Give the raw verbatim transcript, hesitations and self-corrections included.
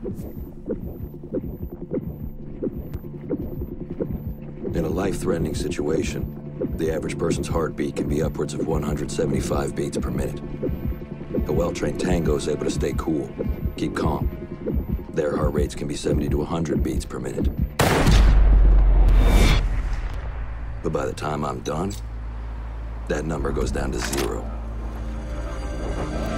In a life-threatening situation, the average person's heartbeat can be upwards of one hundred seventy-five beats per minute. A well-trained tango is able to stay cool, keep calm. Their heart rates can be seventy to one hundred beats per minute. But by the time I'm done, that number goes down to zero.